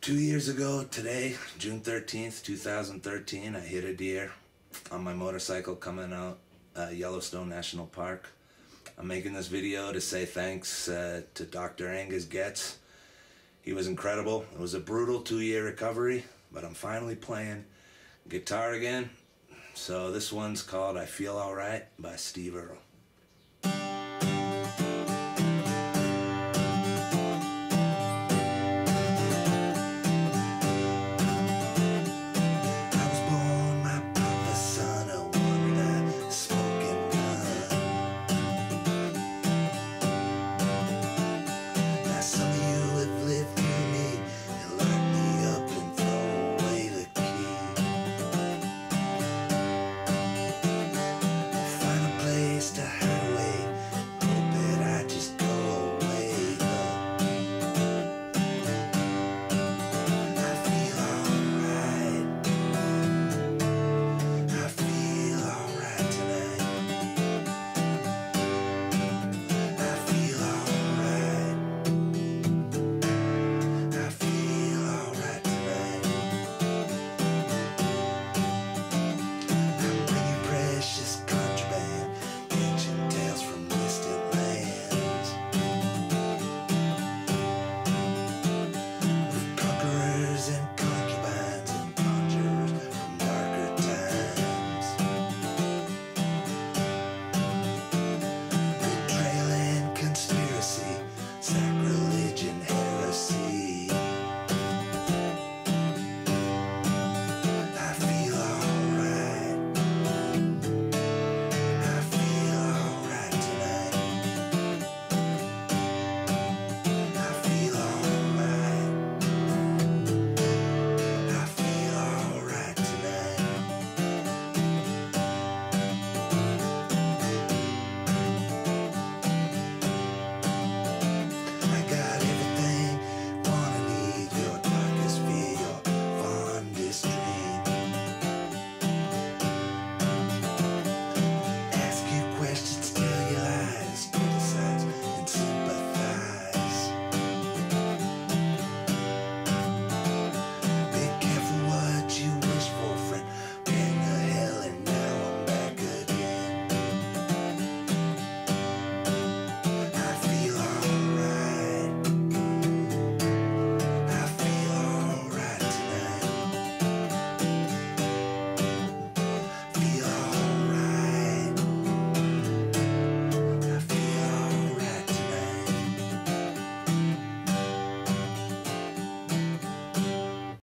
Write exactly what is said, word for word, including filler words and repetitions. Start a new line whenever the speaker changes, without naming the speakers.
Two years ago today, June thirteenth, two thousand thirteen, I hit a deer on my motorcycle coming out uh, Yellowstone National Park. I'm making this video to say thanks uh, to Doctor Angus Goetz. He was incredible. It was a brutal two-year recovery, but I'm finally playing guitar again. So this one's called I Feel Alright by Earle.